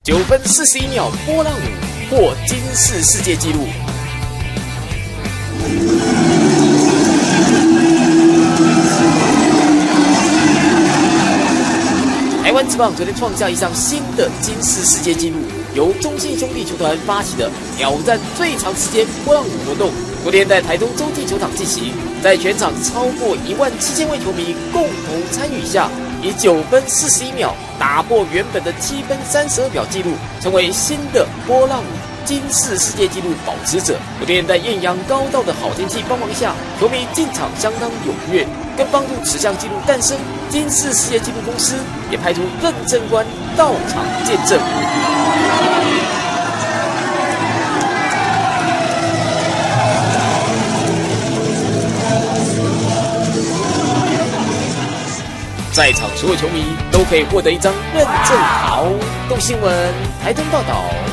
9分41秒波浪舞破金氏世界纪录。台湾职棒昨天创下一项新的金氏世界纪录，由中信兄弟球团发起的挑战最长时间波浪舞活动，昨天在台中洲际球场进行，在全场超过17000位球迷共同参与下，以9分41秒打破原本的7分32秒纪录，成为新的波浪舞金氏世界纪录保持者。昨天在艳阳高照的好天气帮忙下，球迷进场相当踊跃，更帮助此项纪录诞生。金氏世界纪录公司也派出认证官到场见证。在场所有球迷都可以获得一张认证卡哦。动新闻台东报道。